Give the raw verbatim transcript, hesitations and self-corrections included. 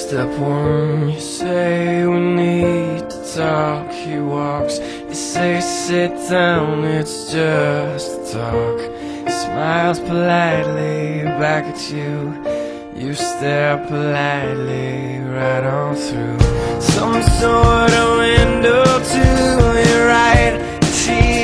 Step one, you say we need to talk. He walks, you say sit down, it's just a talk. He smiles politely back at you. You stare politely right on through some sort of window to your right. She